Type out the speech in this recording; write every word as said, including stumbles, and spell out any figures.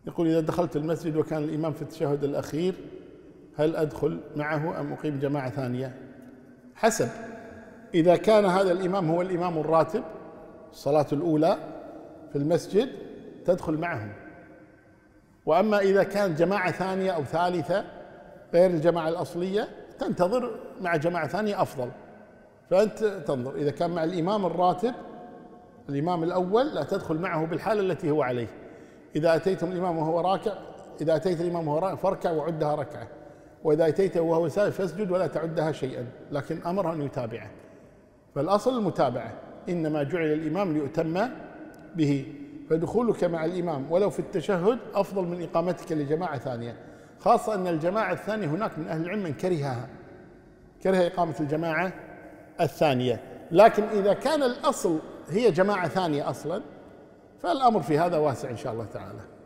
يقول: إذا دخلت المسجد وكان الإمام في التشهد الأخير هل أدخل معه أم أقيم جماعة ثانية؟ حسب. إذا كان هذا الإمام هو الإمام الراتب الصلاة الأولى في المسجد تدخل معهم، وأما إذا كانت جماعة ثانية أو ثالثة غير الجماعة الأصلية تنتظر مع جماعة ثانية أفضل. فأنت تنظر، إذا كان مع الإمام الراتب الإمام الأول لا تدخل معه بالحالة التي هو عليه. إذا أتيتم الإمام وهو راكع إذا أتيت الإمام وهو راكع فاركع وعدها ركعة، وإذا أتيته وهو ساجد فاسجد ولا تعدها شيئا، لكن أمره أن يتابعه. فالأصل المتابعة، إنما جعل الإمام ليؤتم به، فدخولك مع الإمام ولو في التشهد أفضل من إقامتك لجماعة ثانية، خاصة أن الجماعة الثانية هناك من أهل العلم من كرهها، كره إقامة الجماعة الثانية. لكن إذا كان الأصل هي جماعة ثانية أصلا فالأمر في هذا واسع إن شاء الله تعالى.